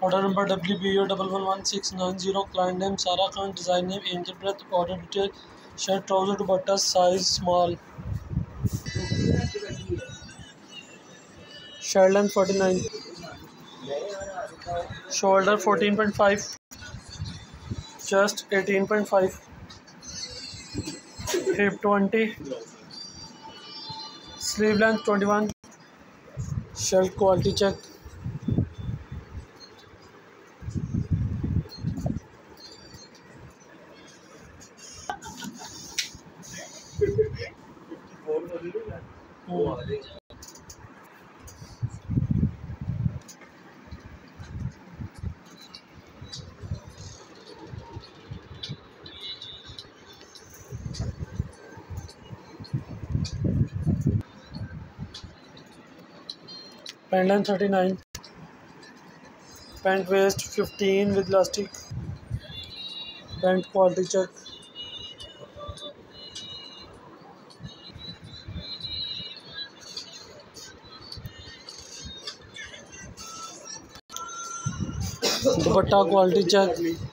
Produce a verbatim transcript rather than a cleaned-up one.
Order number W B O one one one six nine zero. Client name Sara Khan. Design name Angel Breath. Order detail shirt trouser dupatta size small. Shirt length forty-nine. Shoulder fourteen point five. Chest eighteen point five. Hip twenty. Sleeve length twenty-one. Shirt quality check. Pant length thirty-nine. Pant waist fifteen with elastic. Pant quality check. Dupatta quality check.